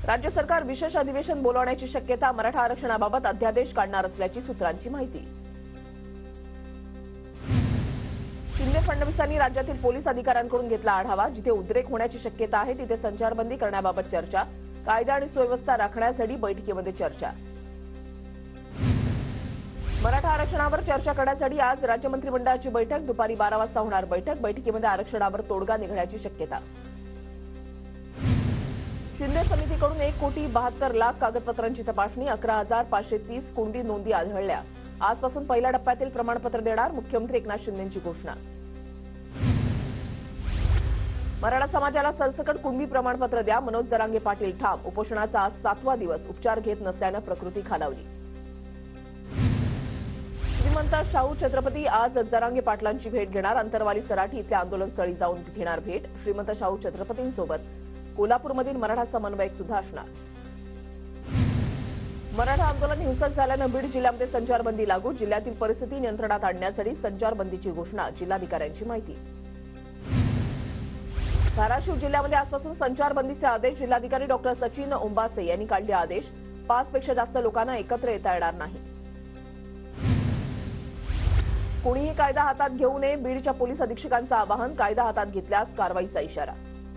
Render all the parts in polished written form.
राज्य सरकार विशेष अधिवेशन बोलावण्याची शक्यता, मराठा आरक्षणाबाबत अध्यादेश काढणार असल्याची सूत्रांची माहिती। शिंदे फडणवीसांनी राज्यातील पोलीस अधिकाऱ्यांकडून घेतला आढावा, जिथे उद्रेक होण्याची शक्यता आहे तिथे संचारबंदी करण्याबाबत चर्चा, कायदा आणि सुव्यवस्था राखण्यासाठी बैठकीमध्ये चर्चा। मराठा आरक्षणावर चर्चा करण्यासाठी आज राज्य मंत्रिमंडळाची बैठक, दुपारी 12 वाजता होणार बैठक। बैठकीमध्ये आरक्षणावर तोडगा निघण्याची शक्यता। शिंदे समितीकडून 1,72,00,000 कागदपत्रांची तपासणी, 11,530 कुंडी नोंदी आढळल्या। आजपासून पहिल्या टप्प्यातील प्रमाणपत्र देणार, मुख्यमंत्री एकनाथ शिंदेंची घोषणा। मराठा समाजाला सरसकट कुणबी प्रमाणपत्र द्या, मनोज जरांगे पाटील ठाम। उपोषणाचा आज 7वा दिवस, उपचार घेत नसल्यानं प्रकृती खालावली। श्रीमंत शाहू छत्रपती आज जरांगे पाटलांची भेट घेणार, अंतरवाली सराठी इथल्या आंदोलनस्थळी जाऊन घेणार भेट। श्रीमंत शाहू छत्रपतींसोबत कोल्हापूरमधील मराठा समन्वयक सुद्धा असणार। मराठा आंदोलन हिंसक झाल्यानं बीड जिल्ह्यामध्ये संचारबंदी लागू, जिल्ह्यातील परिस्थिती नियंत्रणात आणण्यासाठी संचारबंदीची घोषणा, जिल्हाधिकाऱ्यांची माहिती। धाराशिव जिल्ह्यामध्ये आजपासून संचारबंदीचे आदेश, जिल्हाधिकारी डॉक्टर सचिन ओंबासे यांनी काढले आदेश। 5 पेक्षा जास्त लोकांना एकत्र येता येणार नाही। कोणीही कायदा हातात घेऊ नये, बीडच्या पोलीस अधीक्षकांचं आवाहन, कायदा हातात घेतल्यास कारवाईचा इशारा।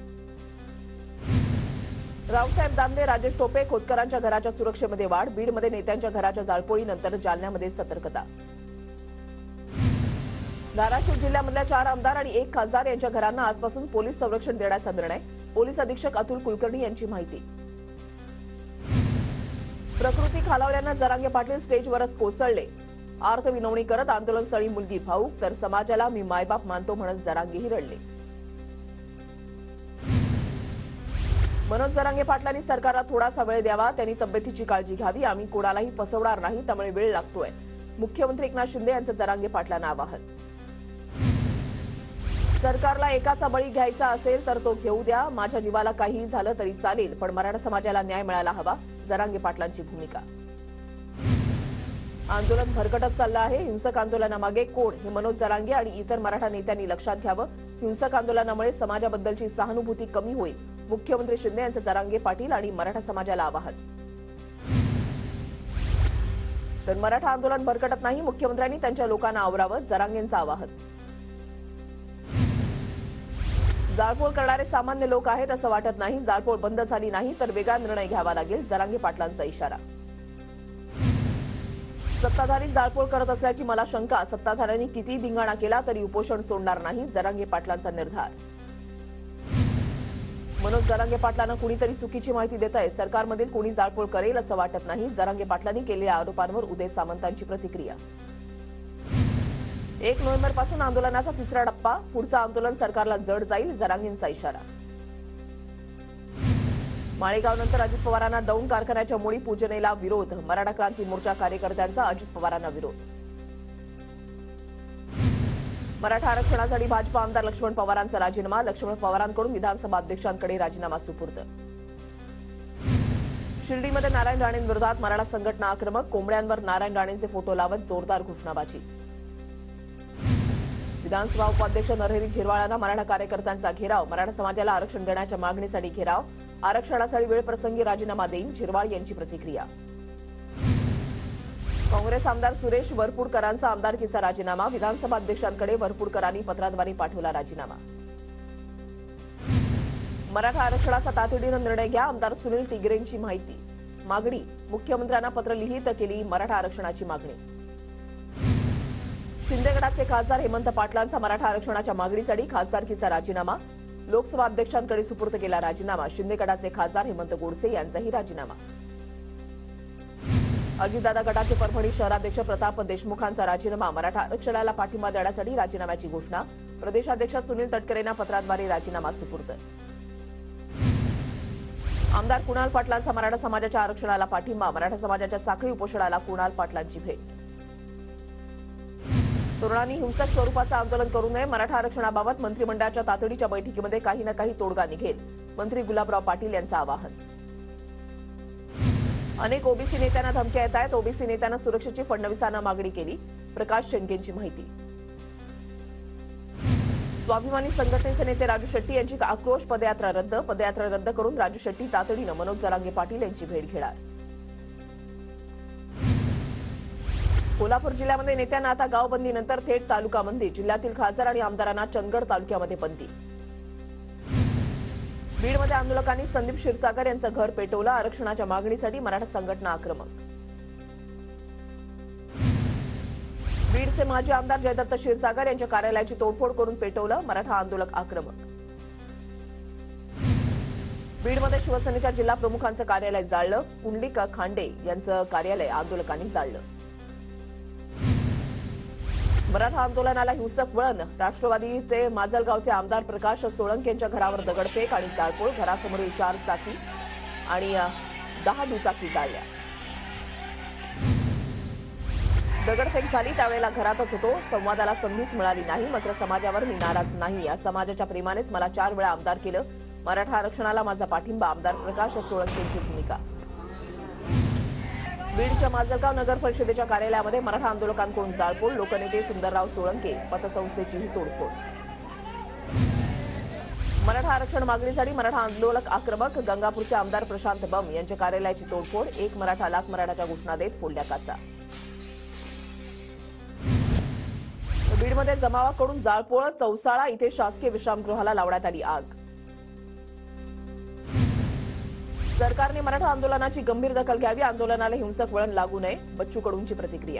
रावसाहेब दानवे, राजेश टोपे, खोतकरांच्या घराच्या सुरक्षेमध्ये वाढ, बीडमध्ये नेत्यांच्या घराच्या जाळपोळीनंतर जालन्यामध्ये सतर्कता। धाराशिव जिल्ह्यामधल्या 4 आमदार आणि 1 खासदार यांच्या घरांना आजपासून पोलीस संरक्षण देण्याचा निर्णय, पोलीस अधीक्षक अतुल कुलकर्णी यांची माहिती। प्रकृती खालावल्यानं जरांगे पाटील स्टेजवरच कोसळले, अर्थविनवणी करत आंदोलनस्थळी मुलगी भाऊक, तर समाजाला मी मायबाप मानतो म्हणत जरांगेही रडले। मनोज जरांगे पाटलांनी सरकारला थोडासा वेळ द्यावा, त्यांनी तब्येतीची काळजी घ्यावी, आम्ही कोणालाही फसवणार नाही, त्यामुळे वेळ लागतोय, मुख्यमंत्री एकनाथ शिंदे यांचं जरांगे पाटलांना आवाहन। सरकारला एकाचा बळी घ्यायचा असेल तर तो घेऊ द्या, माझ्या जीवाला काहीही झालं तरी चालेल, पण मराठा समाजाला न्याय मिळायला हवा, जरांगे पाटलांची भूमिका। आंदोलन भरकटत चाललं आहे, हिंसक आंदोलनामागे कोण हे मनोज जरांगे आणि इतर मराठा नेत्यांनी लक्षात घ्यावं। हिंसक आंदोलनामुळे समाजाबद्दलची सहानुभूती कमी होईल, मुख्यमंत्री शिंदे यांचं जरांगे पाटील आणि मराठा समाजाला आवाहन। तर मराठा आंदोलन भरकटत नाही, मुख्यमंत्र्यांनी त्यांच्या लोकांना आवरावं, जरांगेंचं आवाहन। जाळपोळ करणारे सामान्य लोक आहेत असं वाटत नाही, जाळपोळ बंद झाली नाही तर वेगळा निर्णय घ्यावा लागेल, जरांगे पाटलांचा इशारा। सत्ताधारी जाळपोळ करत असल्याची मला शंका, सत्ताधाऱ्यांनी किती धिंगाणा केला तरी उपोषण सोडणार नाही, जरांगे पाटलांचा निर्धार। मनोज जरांगे पाटलांना कुणीतरी चुकीची माहिती देत आहे, सरकारमधील कोणी जाळपोळ करेल असं वाटत नाही, जरांगे पाटलांनी केलेल्या आरोपांवर उदय सामंतांची प्रतिक्रिया। 1 नोव्हेंबरपासून आंदोलनाचा 3रा टप्पा, पुढचं आंदोलन सरकारला जड जाईल, जरांगेंचा इशारा। माळेगावनंतर अजित पवारांना दौंड कारखान्याच्या मोडी पूजनेला विरोध, मराठा क्रांती मोर्चा कार्यकर्त्यांचा अजित पवारांना विरोध। मराठा आरक्षणासाठी भाजपा आमदार लक्ष्मण पवारांचा राजीनामा, लक्ष्मण पवारांकडून विधानसभा अध्यक्षांकडे राजीनामा सुपूर्द। शिर्डीमध्ये नारायण राणेंविरोधात मराठा संघटना आक्रमक, कोंबड्यांवर नारायण राणेंचे फोटो लावत जोरदार घोषणाबाजी। विधानसभा उपाध्यक्ष नरहरी झिरवाळांना मराठा कार्यकर्त्यांचा घेराव, मराठा समाजाला आरक्षण देण्याच्या मागणीसाठी घेराव, आरक्षणासाठी वेळप्रसंगी राजीनामा देईन, झिरवाळ यांची प्रतिक्रिया। काँग्रेस आमदार सुरेश वरपुडकरांचा आमदारकीचा राजीनामा, विधानसभा अध्यक्षांकडे वरपुडकरांनी पत्राद्वारे पाठवला राजीनामा। मराठा आरक्षणाचा तातडीनं निर्णय घ्या, आमदार सुनील टिगरेंची मागणी, मुख्यमंत्र्यांना पत्र लिहित केली मराठा आरक्षणाची मागणी। शिंदे गटाचे खासदार हेमंत पाटलांचा मराठा आरक्षणाच्या मागणीसाठी खासदारकीचा राजीनामा, लोकसभा अध्यक्षांकडे सुपूर्द केला राजीनामा, शिंदे गटाचे खासदार हेमंत गोडसे यांचाही राजीनामा। अजितदादा गटाचे परभणी शहराध्यक्ष प्रताप देशमुखांचा राजीनामा, मराठा आरक्षणाला पाठिंबा देण्यासाठी राजीनाम्याची घोषणा, प्रदेशाध्यक्ष सुनील तटकरेंना पत्राद्वारे राजीनामा सुपूर्द। आमदार कुणाल पाटलांचा मराठा समाजाच्या आरक्षणाला पाठिंबा, मराठा समाजाच्या साखळी उपोषणाला कुणाल पाटलांची भेट। तरुणांनी हिंसक स्वरूपाचं आंदोलन करू नये, मराठा आरक्षणाबाबत मंत्रिमंडळाच्या तातडीच्या बैठकीमध्ये काही ना काही तोडगा निघेल, मंत्री गुलाबराव पाटील यांचं आवाहन। अनेक ओबीसी नेत्यांना धमक्या येत आहेत, ओबीसी नेत्यांना सुरक्षेची फडणवीसांना मागणी केली, प्रकाश शेंडेंची माहिती। स्वाभिमानी संघटनेचे नेते राजू शेट्टी यांची आक्रोश पदयात्रा रद्द करून राजू शेट्टी तातडीनं मनोज जरांगे पाटील यांची भेट घेणार. कोल्हापूर जिल्ह्यामध्ये नेत्यांना आता गावबंदीनंतर थेट तालुकाबंदी. जिल्ह्यातील खासदार आणि आमदारांना चंदगड तालुक्यामध्ये बंदी. बीडमध्ये आंदोलकांनी संदीप क्षीरसागर यांचं घर पेटवलं. आरक्षणाच्या मागणीसाठी मराठा संघटना आक्रमक. बीडचे माजी आमदार जयदत्त क्षीरसागर यांच्या कार्यालयाची तोडफोड करून पेटवलं. मराठा आंदोलक आक्रमक. बीडमध्ये शिवसेनेच्या जिल्हा प्रमुखांचं कार्यालय जाळलं. पुंडलिक खांडे यांचं कार्यालय आंदोलकांनी जाळलं. मराठा आंदोलनाला हिंसक वळण. राष्ट्रवादीचे माजलगावचे आमदार प्रकाश सोळंके यांच्या घरावर दगडफेक आणि जाळपोळ. घरासमोरील 4 चाकी आणि 10 दुचाकी जाळल्या. दगडफेक झाली त्यावेळेला घरातच होतो. संवादाला संधीच मिळाली नाही. मात्र समाजावर मी नाराज नाही. या समाजाच्या प्रेमानेच मला 4 वेळा आमदार केलं. मराठा आरक्षणाला माझा पाठिंबा. आमदार प्रकाश सोळंके यांची भूमिका. बीडच्या माजलगाव नगर परिषदेच्या कार्यालयामध्ये मराठा आंदोलकांकडून जाळपोळ. लोकनेते सुंदरराव सोळंके पतसंस्थेचीही तोडफोड. मराठा आरक्षण मागणीसाठी मराठा आंदोलक आक्रमक. गंगापूरचे आमदार प्रशांत बम यांच्या कार्यालयाची तोडफोड. 1 मराठा लाख मराठाच्या घोषणा देत फोडल्या काचा. बीडमध्ये जमावाकडून जाळपोळ. चौसाळा इथे शासकीय विश्रामगृहाला लावण्यात आली आग. सरकारने मराठा आंदोलनाची गंभीर दखल घ्यावी. आंदोलनाला हिंसक वळण लागू नये. बच्चू कडूंची प्रतिक्रिया.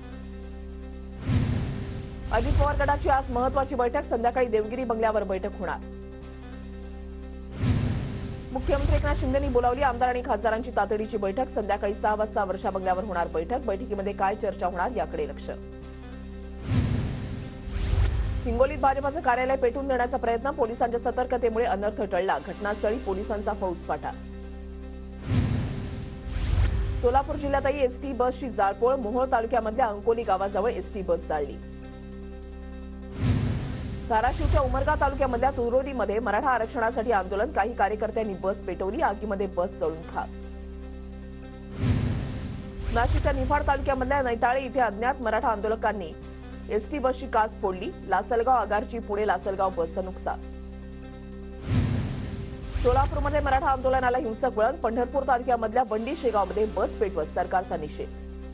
अजित पवार गटाची आज महत्वाची बैठक. संध्याकाळी देवगिरी बंगल्यावर बैठक होणार. मुख्यमंत्री एकनाथ शिंदेंनी बोलावली आमदार आणि खासदारांची तातडीची बैठक. संध्याकाळी 6 वाजता वर्षा बंगल्यावर होणार बैठक. बैठकीमध्ये काय चर्चा होणार याकडे लक्ष. हिंगोलीत भाजपाचं कार्यालय पेटवून देण्याचा प्रयत्न. पोलिसांच्या सतर्कतेमुळे अनर्थ टळला. घटनास्थळी पोलिसांचा फौजफाटा. सोलापूर जिल्ह्यातही एसटी बसची जाळपोळ. मोहोळ तालुक्यामधल्या अंकोली गावाजवळ एसटी बस जाळली. धाराशिवच्या उमरगा तालुक्यामधल्या तुरोलीमध्ये मराठा आरक्षणासाठी आंदोलन. काही कार्यकर्त्यांनी बस पेटवली. आगीमध्ये बस जळून खाक. नाशिकच्या निफाड तालुक्यामधल्या नैताळे इथे अज्ञात मराठा आंदोलकांनी एसटी बसची काच फोडली. लासलगाव आगारची पुणे लासलगाव बसचं नुकसान. सोलापूरमध्ये मराठा आंदोलनाला हिंसक वळण. पंढरपूर तालुक्यामधल्या बंडी शेगावमध्ये बस पेटवत सरकारचा निषेध.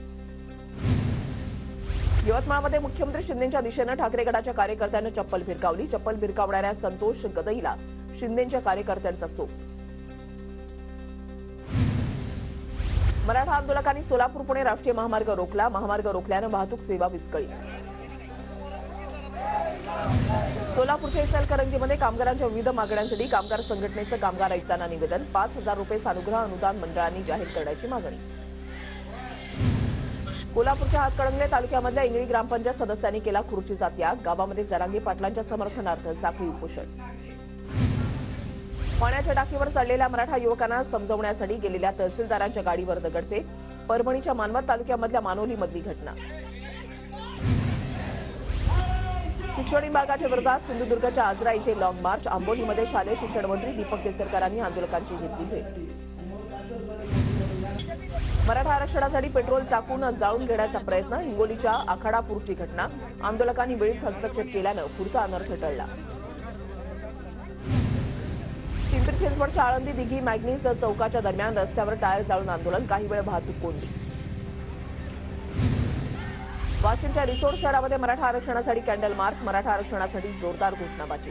यवतमाळमध्ये मुख्यमंत्री शिंदेंच्या दिशेनं ठाकरे गटाच्या कार्यकर्त्यांनी चप्पल भिरकावली. चप्पल भिरकावणाऱ्या संतोष गदईला शिंदेंच्या कार्यकर्त्यांचा चोप. मराठा आंदोलकांनी सोलापूर पुणे राष्ट्रीय महामार्ग रोखला. महामार्ग रोखल्यानं वाहतूक सेवा विस्कळीत. सोलापूरच्या इचलकरंजीमध्ये कामगारांच्या विविध मागण्यांसाठी कामगार संघटनेचं कामगार आयुक्तांना निवेदन. 5,000 रुपये सानुग्रह अनुदान मंडळांनी जाहीर करण्याची मागणी. कोल्हापूरच्या हातकणंगले तालुक्यामधल्या इंगळी ग्रामपंचायत सदस्यांनी केला खुर्चीचा त्याग. गावामध्ये जरांगे पाटलांच्या समर्थनार्थ साखळी उपोषण. पाण्याच्या टाकीवर चढलेल्या मराठा युवकांना समजवण्यासाठी गेलेल्या तहसीलदारांच्या गाडीवर दगडफेक. परभणीच्या मानवत तालुक्यामधल्या मानोलीमधली घटना. शिक्षण विभागाच्या विरोधात सिंधुदुर्गच्या आजरा इथे लॉंग मार्च. आंबोलीमध्ये शालेय शिक्षण मंत्री दीपक केसरकरांनी आंदोलकांची घेतली भेट. मराठा आरक्षणासाठी पेट्रोल टाकून जाळून घेण्याचा प्रयत्न. हिंगोलीच्या आखाडापूरची घटना. आंदोलकांनी वेळीच हस्तक्षेप केल्यानं पुढचा अनर्थ टळला. पिंपरी चिंचवडच्या आळंदी दिघी मॅग्नीज चौकाच्या दरम्यान रस्त्यावर टायर जाळून आंदोलन. काही वेळ वाहतूक कोंडी. वाशिमच्या रिसोड शहरामध्ये मराठा आरक्षणासाठी कॅन्डल मार्च. मराठा आरक्षणासाठी जोरदार घोषणाबाजी.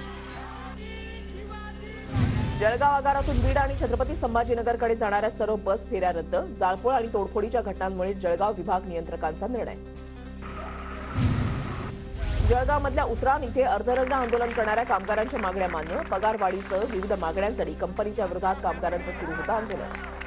जळगाव आगारातून बीड आणि छत्रपती संभाजीनगरकडे जाणाऱ्या सर्व बस फेऱ्या रद्द. जाळपोळ आणि तोडफोडीच्या घटनांमुळे जळगाव विभाग नियंत्रकांचा निर्णय. जळगावमधल्या उतराण इथे अर्धनग्न आंदोलन करणाऱ्या कामगारांच्या मागण्या मान्य. पगारवाढीसह विविध मागण्यांसाठी कंपनीच्या विरोधात कामगारांचं सुरू होतं आंदोलन.